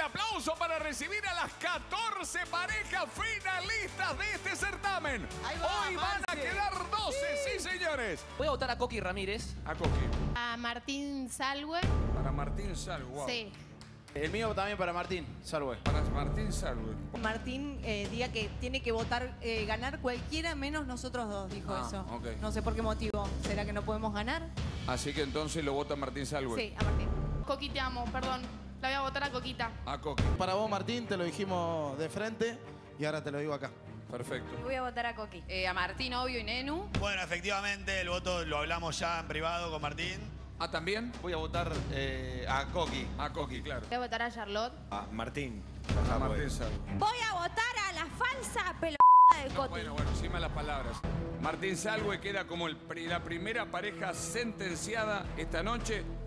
aplauso para recibir a las 14 parejas finalistas de este certamen. Hoy van a quedar 12, sí señores. Voy a votar a Coqui Ramírez. A Coqui. A Martín Salwe. Para Martín Salwe. Wow. Sí. El mío también para Martín Salwe. Para Martín Salwe. Martín diga que tiene que votar, ganar cualquiera menos nosotros dos, dijo eso. Ok. No sé por qué motivo. ¿Será que no podemos ganar? Así que entonces lo vota Martín Salwe. Sí, a Martín. Coqui, te amo, perdón. La voy a votar a Coquita. A Coqui. Para vos, Martín, te lo dijimos de frente y ahora te lo digo acá. Perfecto. Voy a votar a Coqui. A Martín, obvio, y Nenu. Bueno, efectivamente, el voto lo hablamos ya en privado con Martín. ¿Ah, también? Voy a votar a Coqui. A Coqui, claro. Voy a votar a Charlotte. A Martín. A Martín Salwe. Voy a votar a la falsa pelotuda de No, Coti. bueno, encima las palabras. Martín Salwe queda como la primera pareja sentenciada esta noche.